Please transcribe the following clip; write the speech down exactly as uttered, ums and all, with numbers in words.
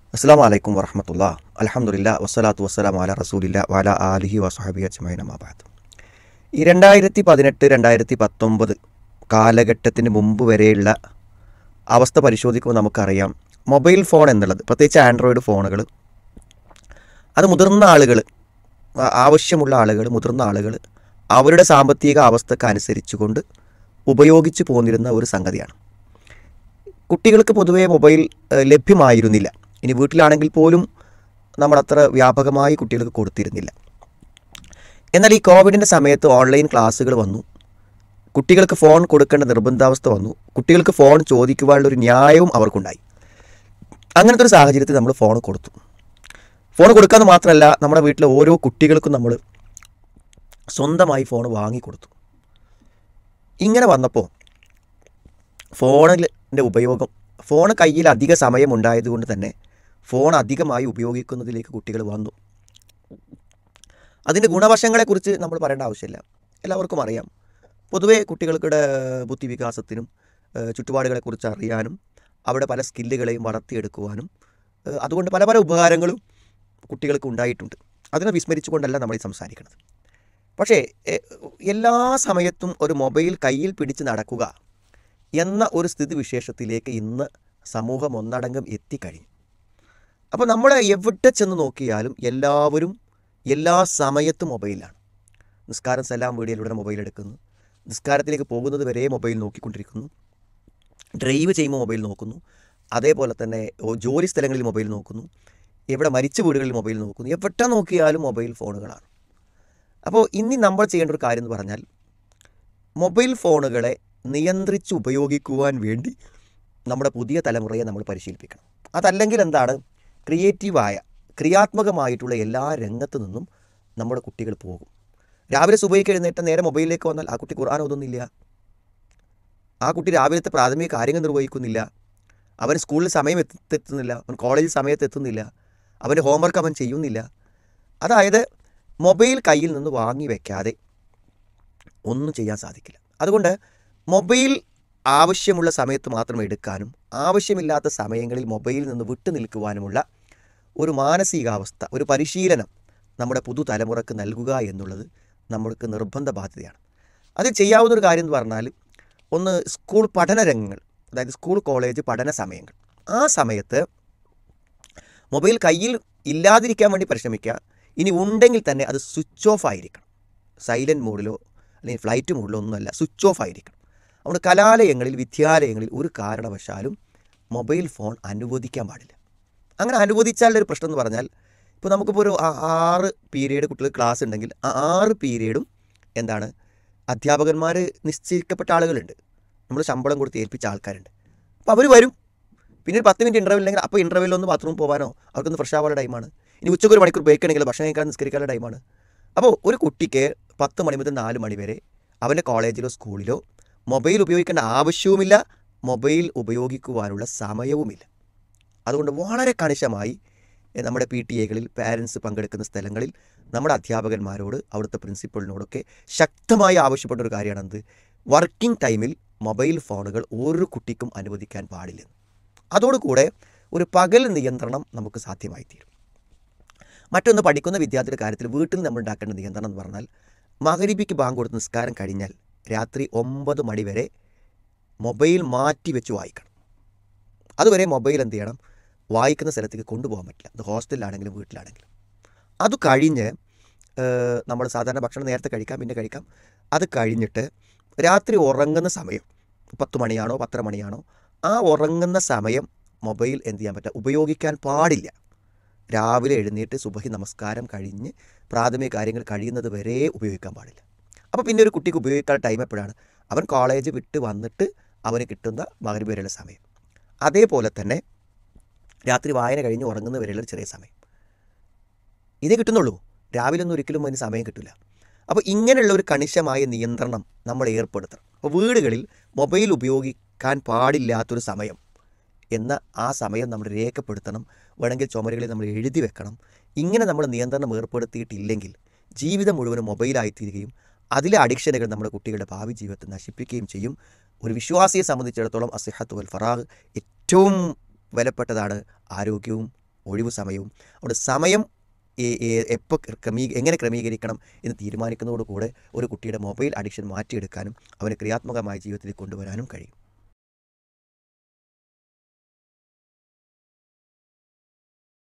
അസ്സലാമു അലൈക്കും വറഹ്മത്തുള്ളാഹി അൽഹംദുലില്ലാ വസ്സലാത്തു വസ്സലാമു അലാ റസൂലില്ലാ വഅലാ ആലിഹി വസ്വഹബിഹി അജ്മഈൻ അമ്മാ ബഅദ്. ഈ രണ്ടായിരത്തി പതിനെട്ട് രണ്ടായിരത്തി പത്തൊമ്പത് കാലഘട്ടത്തിന് മുമ്പ് വരെയുള്ള അവസ്ഥ പരിശോധിക്കുമ്പോൾ നമുക്കറിയാം, മൊബൈൽ ഫോൺ എന്നുള്ളത്, പ്രത്യേകിച്ച് ആൻഡ്രോയിഡ് ഫോണുകൾ, അത് മുതിർന്ന ആളുകൾ, ആവശ്യമുള്ള ആളുകൾ, മുതിർന്ന ആളുകൾ അവരുടെ സാമ്പത്തിക അവസ്ഥക്ക് അനുസരിച്ചുകൊണ്ട് ഉപയോഗിച്ച് പോന്നിരുന്ന ഒരു സംഗതിയാണ്. കുട്ടികൾക്ക് പൊതുവേ മൊബൈൽ ലഭ്യമായിരുന്നില്ല. ഇനി വീട്ടിലാണെങ്കിൽ പോലും നമ്മളത്ര വ്യാപകമായി കുട്ടികൾക്ക് കൊടുത്തിരുന്നില്ല. എന്നാൽ ഈ കോവിഡിൻ്റെ സമയത്ത് ഓൺലൈൻ ക്ലാസ്സുകൾ വന്നു, കുട്ടികൾക്ക് ഫോൺ കൊടുക്കേണ്ട നിർബന്ധാവസ്ഥ വന്നു, കുട്ടികൾക്ക് ഫോൺ ചോദിക്കുവാനുള്ളൊരു ന്യായവും അവർക്കുണ്ടായി. അങ്ങനത്തെ ഒരു സാഹചര്യത്തിൽ നമ്മൾ ഫോൺ കൊടുത്തു. ഫോൺ കൊടുക്കാമെന്ന് മാത്രമല്ല, നമ്മുടെ വീട്ടിലെ ഓരോ കുട്ടികൾക്കും നമ്മൾ സ്വന്തമായി ഫോൺ വാങ്ങിക്കൊടുത്തു. ഇങ്ങനെ വന്നപ്പോൾ ഫോണിൻ്റെ ഉപയോഗം, ഫോൺ കയ്യിൽ അധിക സമയം ഉണ്ടായതുകൊണ്ട് തന്നെ ഫോൺ അധികമായി ഉപയോഗിക്കുന്നതിലേക്ക് കുട്ടികൾ വന്നു. അതിൻ്റെ ഗുണവശങ്ങളെക്കുറിച്ച് നമ്മൾ പറയേണ്ട ആവശ്യമില്ല, എല്ലാവർക്കും അറിയാം. പൊതുവേ കുട്ടികൾക്കിടെ ബുദ്ധിവികാസത്തിനും ചുറ്റുപാടുകളെക്കുറിച്ച് അറിയാനും അവിടെ പല സ്കില്ലുകളെയും വളർത്തിയെടുക്കുവാനും അതുകൊണ്ട് പല പല ഉപകാരങ്ങളും കുട്ടികൾക്ക് ഉണ്ടായിട്ടുണ്ട്. അതിനെ വിസ്മരിച്ചുകൊണ്ടല്ല നമ്മൾ ഈ സംസാരിക്കുന്നത്. പക്ഷേ എല്ലാ സമയത്തും ഒരു മൊബൈൽ കയ്യിൽ പിടിച്ച് നടക്കുക എന്ന ഒരു സ്ഥിതിവിശേഷത്തിലേക്ക് ഇന്ന് സമൂഹം ഒന്നടങ്കം എത്തിക്കഴിഞ്ഞു. അപ്പോൾ നമ്മൾ എവിടെ ചെന്ന് നോക്കിയാലും എല്ലാവരും എല്ലാ സമയത്തും മൊബൈലാണ്. നിസ്കാരം സലാം വീഡിയോയിലൂടെ മൊബൈൽ എടുക്കുന്നു, നിസ്കാരത്തിലേക്ക് പോകുന്നത് വരെ മൊബൈൽ നോക്കിക്കൊണ്ടിരിക്കുന്നു, ഡ്രൈവ് ചെയ്യുമ്പോൾ മൊബൈൽ നോക്കുന്നു, അതേപോലെ തന്നെ ജോലി സ്ഥലങ്ങളിൽ മൊബൈൽ നോക്കുന്നു, എവിടെ മരിച്ച വീടുകളിൽ മൊബൈൽ നോക്കുന്നു, എവിടെ നോക്കിയാലും മൊബൈൽ ഫോണുകളാണ്. അപ്പോൾ ഇനി നമ്മൾ ചെയ്യേണ്ട ഒരു കാര്യം എന്ന് പറഞ്ഞാൽ, മൊബൈൽ ഫോണുകളെ നിയന്ത്രിച്ച് ഉപയോഗിക്കുവാൻ വേണ്ടി നമ്മുടെ പുതിയ തലമുറയെ നമ്മൾ പരിശീലിപ്പിക്കണം. അതല്ലെങ്കിൽ എന്താണ്, ക്രിയേറ്റീവായ ക്രിയാത്മകമായിട്ടുള്ള എല്ലാ രംഗത്തു നിന്നും നമ്മുടെ കുട്ടികൾ പോകും. രാവിലെ സുബഹിക്ക് എഴുന്നേറ്റ് നേരെ മൊബൈലിലേക്ക് വന്നാൽ ആ കുട്ടി ഖുർആൻ ഓതുന്നില്ല, ആ കുട്ടി രാവിലത്തെ പ്രാഥമിക കാര്യങ്ങൾ നിർവഹിക്കുന്നില്ല, അവൻ സ്കൂളിൽ സമയം എത്തുന്നില്ല, അവൻ കോളേജിൽ സമയത്ത് എത്തുന്നില്ല, അവൻ്റെ ഹോംവർക്ക് അവൻ ചെയ്യുന്നില്ല. അതായത് മൊബൈൽ കയ്യിൽ നിന്ന് വാങ്ങി വയ്ക്കാതെ ഒന്നും ചെയ്യാൻ സാധിക്കില്ല. അതുകൊണ്ട് മൊബൈൽ ആവശ്യമുള്ള സമയത്ത് മാത്രം എടുക്കാനും ആവശ്യമില്ലാത്ത സമയങ്ങളിൽ മൊബൈലിൽ നിന്ന് വിട്ടു നിൽക്കുവാനുമുള്ള ഒരു മാനസികാവസ്ഥ, ഒരു പരിശീലനം നമ്മുടെ പുതുതലമുറക്ക് നൽകുക എന്നുള്ളത് നമ്മൾക്ക് നിർബന്ധ ബാധ്യതയാണ്. അത് ചെയ്യാവുന്നൊരു കാര്യം എന്ന് പറഞ്ഞാൽ, ഒന്ന് സ്കൂൾ പഠനരംഗങ്ങൾ, അതായത് സ്കൂൾ കോളേജ് പഠന സമയങ്ങൾ, ആ സമയത്ത് മൊബൈൽ കയ്യിൽ ഇല്ലാതിരിക്കാൻ വേണ്ടി പരിശ്രമിക്കുക. ഇനി ഉണ്ടെങ്കിൽ തന്നെ അത് സ്വിച്ച് ഓഫ് ആയിരിക്കണം. സൈലൻറ്റ് മോഡിലോ അല്ലെങ്കിൽ ഫ്ലൈറ്റ് മോഡിലോ ഒന്നുമല്ല, സ്വിച്ച് ഓഫ് ആയിരിക്കണം. അതുകൊണ്ട് കലാലയങ്ങളിൽ, വിദ്യാലയങ്ങളിൽ ഒരു കാരണവശാലും മൊബൈൽ ഫോൺ അനുവദിക്കാൻ പാടില്ല. അങ്ങനെ അനുവദിച്ചാലൊരു പ്രശ്നം എന്ന് പറഞ്ഞാൽ, ഇപ്പോൾ നമുക്കിപ്പോൾ ഒരു ആറ് പീരീഡ് കുട്ടികൾ ക്ലാസ് ഉണ്ടെങ്കിൽ ആ ആറ് പീരീഡും എന്താണ്, അധ്യാപകന്മാർ നിശ്ചയിക്കപ്പെട്ട ആളുകളുണ്ട്, നമ്മൾ ശമ്പളം കൊടുത്ത് ഏൽപ്പിച്ച ആൾക്കാരുണ്ട്. അപ്പോൾ അവർ വരും, പിന്നെ ഒരു പത്ത് മിനിറ്റ് ഇൻ്റർവെൽ ഉണ്ടെങ്കിൽ അപ്പോൾ ഇൻ്റർവെല്ലൊന്ന് ബാത്റൂം പോകാനോ അവർക്കൊന്ന് ഫ്രഷ് ആവാനുള്ള ടൈമാണ്. ഇനി ഉച്ചയ്ക്ക് ഒരു മണിക്കൂർ ബ്രേക്ക് ഉണ്ടെങ്കിൽ ഭക്ഷണം കഴിക്കാൻ നിസ്കരിക്കാനുള്ള ടൈമാണ്. അപ്പോൾ ഒരു കുട്ടിക്ക് പത്ത് മണി മുതൽ നാല് മണി വരെ അവൻ്റെ കോളേജിലോ സ്കൂളിലോ മൊബൈൽ ഉപയോഗിക്കേണ്ട ആവശ്യവുമില്ല, മൊബൈൽ ഉപയോഗിക്കുവാനുള്ള സമയവുമില്ല. അതുകൊണ്ട് വളരെ കണിശമായി നമ്മുടെ പി ടി എകളിൽ, പാരൻസ് പങ്കെടുക്കുന്ന സ്ഥലങ്ങളിൽ നമ്മുടെ അധ്യാപകന്മാരോട്, അവിടുത്തെ പ്രിൻസിപ്പളിനോടൊക്കെ ശക്തമായി ആവശ്യപ്പെട്ട ഒരു കാര്യമാണ് എന്ത്, വർക്കിംഗ് ടൈമിൽ മൊബൈൽ ഫോണുകൾ ഒരു കുട്ടിക്കും അനുവദിക്കാൻ പാടില്ലെന്ന്. അതോടുകൂടെ ഒരു പകൽ നിയന്ത്രണം നമുക്ക് സാധ്യമായി തീരും. മറ്റൊന്ന്, പഠിക്കുന്ന വിദ്യാർത്ഥിയുടെ കാര്യത്തിൽ വീട്ടിൽ നമ്മൾ ഉണ്ടാക്കേണ്ട നിയന്ത്രണം എന്ന് പറഞ്ഞാൽ, മഗ്‌രിബിക്ക് ബാങ്ക് കൊടുത്ത് നിസ്കാരം കഴിഞ്ഞാൽ രാത്രി ഒമ്പത് മണി വരെ മൊബൈൽ മാറ്റി വെച്ച് വായിക്കണം. അതുവരെ മൊബൈൽ എന്ത് ചെയ്യണം, വായിക്കുന്ന സ്ഥലത്തേക്ക് കൊണ്ടുപോകാൻ പറ്റില്ല. അത് ഹോസ്റ്റലിലാണെങ്കിലും വീട്ടിലാണെങ്കിലും. അത് കഴിഞ്ഞ് നമ്മൾ സാധാരണ ഭക്ഷണം നേരത്തെ കഴിക്കാം, പിന്നെ കഴിക്കാം. അത് കഴിഞ്ഞിട്ട് രാത്രി ഉറങ്ങുന്ന സമയം പത്ത് മണിയാണോ പത്തര മണിയാണോ, ആ ഉറങ്ങുന്ന സമയം മൊബൈൽ എന്ത് ചെയ്യാൻ പറ്റുക, ഉപയോഗിക്കാൻ പാടില്ല. രാവിലെ എഴുന്നേറ്റ് സുബഹി നമസ്കാരം കഴിഞ്ഞ് പ്രാഥമിക കാര്യങ്ങൾ കഴിയുന്നത് വരെ ഉപയോഗിക്കാൻ പാടില്ല. അപ്പോൾ പിന്നെ ഒരു കുട്ടിക്ക് ഉപയോഗിക്കാൻ ടൈം എപ്പോഴാണ്, അവൻ കോളേജ് വിട്ട് വന്നിട്ട് അവന് കിട്ടുന്ന മഗ്‌രിബ് വരെയുള്ള സമയം. അതേപോലെ തന്നെ രാത്രി വായന കഴിഞ്ഞ് ഉറങ്ങുന്ന വരെയുള്ള ചെറിയ സമയം, ഇതേ കിട്ടുന്നുള്ളൂ. രാവിലെ ഒന്നും ഒരിക്കലും അതിന് സമയം കിട്ടില്ല. അപ്പോൾ ഇങ്ങനെയുള്ള ഒരു കണിശമായ നിയന്ത്രണം നമ്മൾ ഏർപ്പെടുത്തണം. അപ്പോൾ വീടുകളിൽ മൊബൈൽ ഉപയോഗിക്കാൻ പാടില്ലാത്തൊരു സമയം എന്ന ആ സമയം നമ്മൾ രേഖപ്പെടുത്തണം. വേണമെങ്കിൽ ചുമരുകളിൽ നമ്മൾ എഴുതി വെക്കണം. ഇങ്ങനെ നമ്മൾ നിയന്ത്രണം ഏർപ്പെടുത്തിയിട്ടില്ലെങ്കിൽ ജീവിതം മുഴുവനും മൊബൈലായിത്തീരുകയും അതിലെ അഡിക്ഷനുകൾ നമ്മുടെ കുട്ടികളുടെ ഭാവി ജീവിതത്തെ നശിപ്പിക്കുകയും ചെയ്യും. ഒരു വിശ്വാസിയെ സംബന്ധിച്ചിടത്തോളം അസിഹത്ത് വൽ ഫറാഗ് ഏറ്റവും വിലപ്പെട്ടതാണ്, ആരോഗ്യവും ഒഴിവ് സമയവും. അവിടെ സമയം എപ്പോൾ ക്രമീ എങ്ങനെ ക്രമീകരിക്കണം എന്ന് തീരുമാനിക്കുന്നതോടുകൂടെ ഒരു കുട്ടിയുടെ മൊബൈൽ അഡിക്ഷൻ മാറ്റിയെടുക്കാനും അവന് ക്രിയാത്മകമായ ജീവിതത്തിൽ കൊണ്ടുവരാനും കഴിയും.